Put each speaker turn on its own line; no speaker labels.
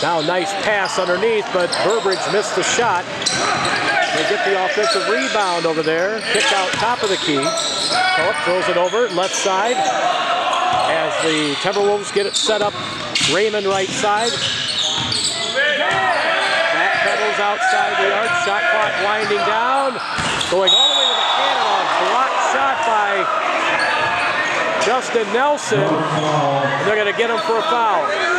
Now nice pass underneath, but Burbridge missed the shot. They get the offensive rebound over there. Kick out top of the key. Phillip throws it over left side as the Timberwolves get it set up. Raymond right side. Backpedals outside the arc. Shot clock winding down. Going all the way to the cannon. Blocked shot by Justin Nelson. And they're going to get him for a foul.